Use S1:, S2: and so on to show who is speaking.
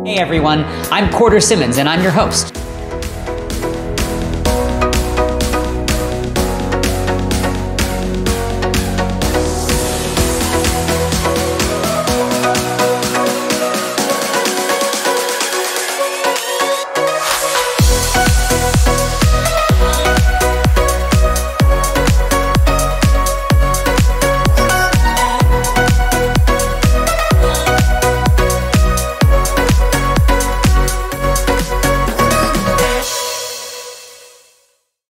S1: Hey everyone, I'm Porter Simmons and I'm your host.